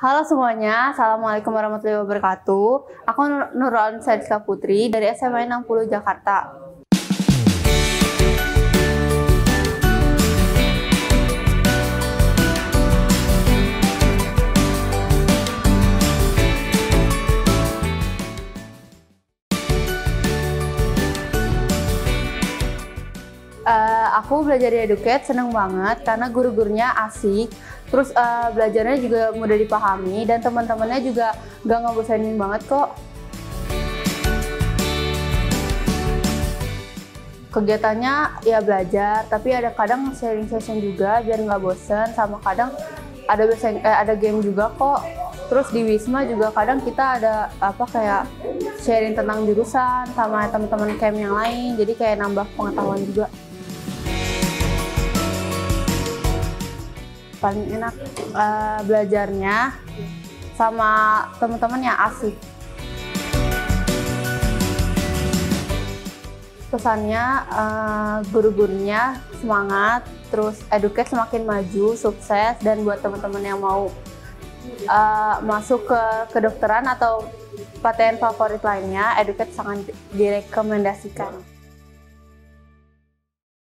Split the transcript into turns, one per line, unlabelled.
Halo semuanya, Assalamualaikum warahmatullahi wabarakatuh. Aku Nurul Sadiqa Putri dari SMA 60 Jakarta. Aku belajar di Educate seneng banget karena guru-gurunya asik, terus belajarnya juga mudah dipahami dan teman-temannya juga gak ngebosenin banget kok. Kegiatannya ya belajar, tapi ada kadang sharing session juga biar nggak bosen, sama kadang ada game juga kok. Terus di Wisma juga kadang kita ada kayak sharing tentang jurusan sama teman-teman camp yang lain, jadi kayak nambah pengetahuan juga. Paling enak belajarnya sama teman-teman yang asik. Pesannya guru-gurunya semangat, terus Educate semakin maju, sukses, dan buat teman-teman yang mau masuk ke kedokteran atau PTN favorit lainnya, Educate sangat direkomendasikan.